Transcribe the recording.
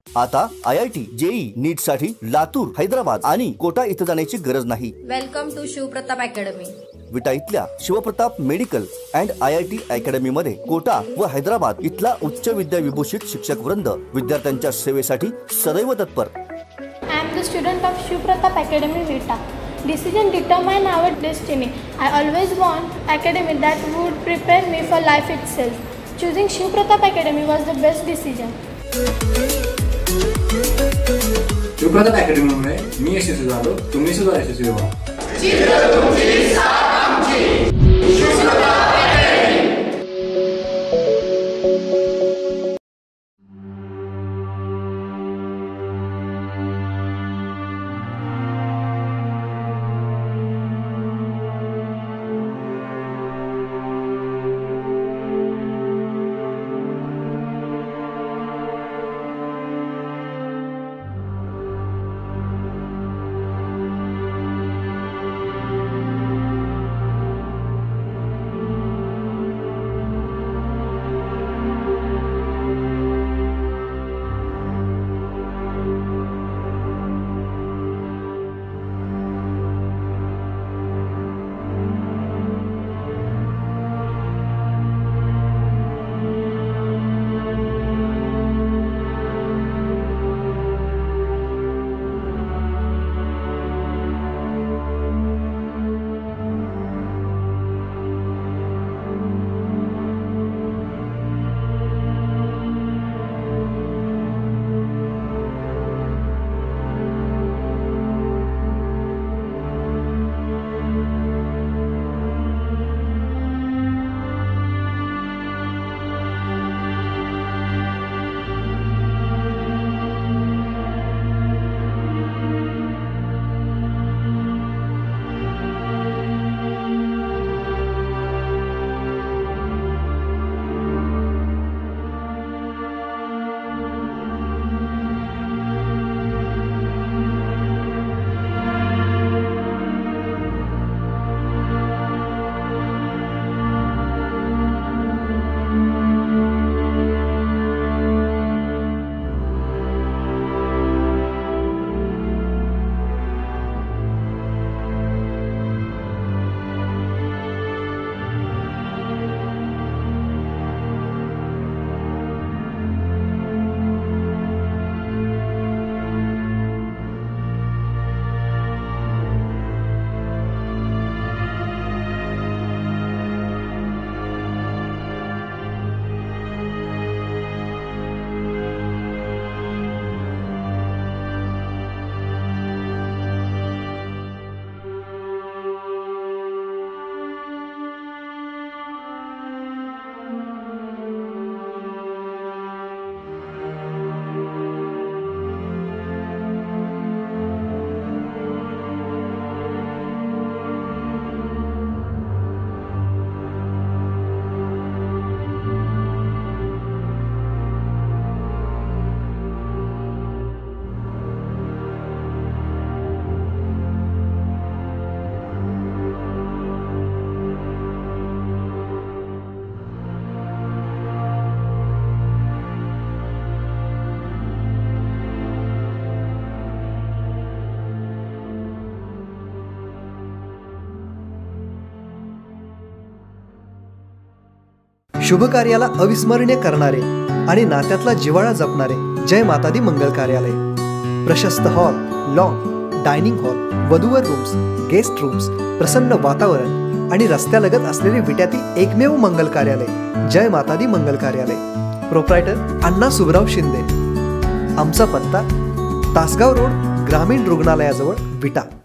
आता IIT, JEE, नीट साठी लातूर, हैदराबाद आणि कोटा इथे जाण्याची गरज नाही। Welcome to Shivpratap academy. Vita इथल्या Shivpratap medical and IIT academy मध्ये कोटा व हैदराबाद इथला उच्च विद्या विभूषित शिक्षक वृंद विद्यार्थ्यांच्या सेवेसाठी सदैव तत्पर। I am the student of Shivpratap Academy, Vita. Decision determine our destiny. I always want academy that would prepare me for life itself. Choosing Shivpratap Academy was the best decision. Shivpratap अकॅडमीमुळे मी यशस्वी झालो, तुम्ही सुद्धा यशस्वी व्हा। शुभ कार्याला अविस्मरणीय करणारे आणि नात्यातला जिव्हाळा जपणारे जय माता दी मंगल कार्यालय। प्रशस्त हॉल, लॉन, डायनिंग हॉल, वधूवर रूम्स, गेस्ट रूम्स, प्रसन्न वातावरण आणि रस्त्यालगत असलेले विट्यातील एकमेव मंगल कार्यालय जय माता दी मंगल कार्यालय। प्रोप्रायटर अण्णा सुबराव शिंदे। आमचा पत्ता तासगाव रोड, ग्रामीण रुग्णालयाजवळ, विटा।